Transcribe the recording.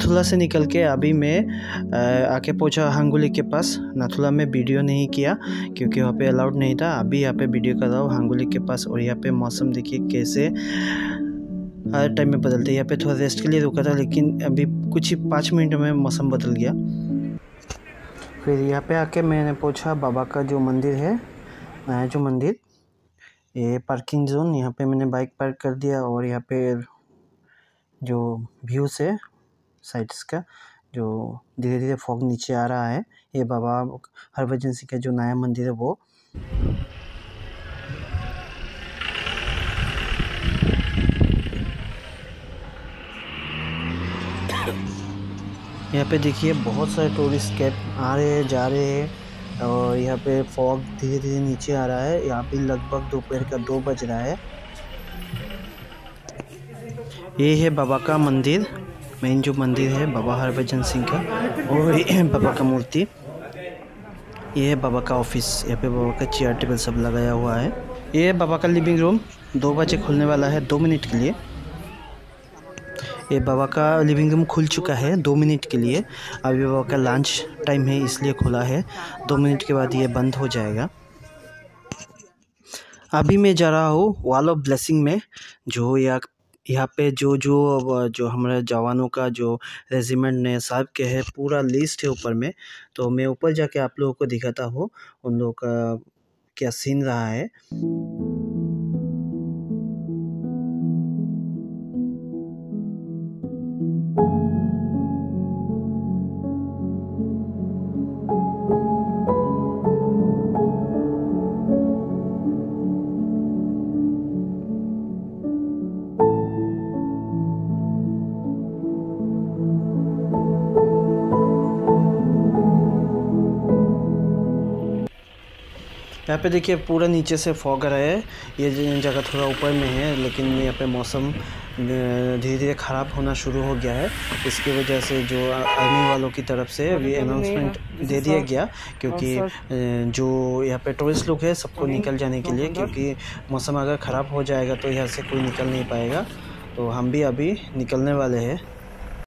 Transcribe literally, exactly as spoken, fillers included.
नाथुला से निकल के अभी मैं आके पहुंचा हांगुली के पास। नाथुला में वीडियो नहीं किया क्योंकि वहाँ पे अलाउड नहीं था। अभी यहाँ पे वीडियो कर रहा हूँ हांगुली के पास। और यहाँ पे मौसम देखिए कैसे हर टाइम में बदलते हैं। यहाँ पे थोड़ा रेस्ट के लिए रुका था, लेकिन अभी कुछ ही पाँच मिनट में मौसम बदल गया। फिर यहाँ पे आके मैंने पूछा बाबा का जो मंदिर है, नया जो मंदिर, ये पार्किंग जोन, यहाँ पे मैंने बाइक पार्क कर दिया। और यहाँ पे जो व्यूज़ है साइड्स का, जो धीरे धीरे फॉग नीचे आ रहा है, ये बाबा हरभजन सिंह का जो नया मंदिर है वो। यहाँ पे देखिए बहुत सारे टूरिस्ट कैब आ रहे हैं, जा रहे हैं। और यहाँ पे फॉग धीरे धीरे नीचे आ रहा है। यहाँ पे लगभग दोपहर का दो बज रहा है। ये है बाबा का मंदिर, मेन जो मंदिर है बाबा हरभजन सिंह का। और ये है बाबा का मूर्ति। ये है बाबा का ऑफिस। यहाँ पे बाबा का चेयर टेबल सब लगाया हुआ है। ये है बाबा का लिविंग रूम, दो बजे खुलने वाला है, दो मिनट के लिए। ये बाबा का लिविंग रूम खुल चुका है दो मिनट के लिए। अभी बाबा का लंच टाइम है इसलिए खुला है। दो मिनट के बाद ये बंद हो जाएगा। अभी मैं जा रहा हूँ वॉल ऑफ ब्लेसिंग में, जो यहाँ यहाँ पे जो जो जो हमारे जवानों का जो रेजिमेंट ने साहब के है पूरा लिस्ट है ऊपर में। तो मैं ऊपर जाके आप लोगों को दिखाता हूँ उन लोगों का क्या सीन रहा है। यहाँ पे देखिए पूरा नीचे से फॉग आ रहा है। ये जगह थोड़ा ऊपर में है, लेकिन यहाँ पे मौसम धीरे धीरे ख़राब होना शुरू हो गया है। इसकी वजह से जो आर्मी वालों की तरफ से भी अनाउंसमेंट दे दिया गया, क्योंकि जो यहाँ पे टूरिस्ट लोग हैं सबको निकल जाने के लिए, क्योंकि मौसम अगर ख़राब हो जाएगा तो यहाँ से कोई निकल नहीं पाएगा। तो हम भी अभी निकलने वाले हैं।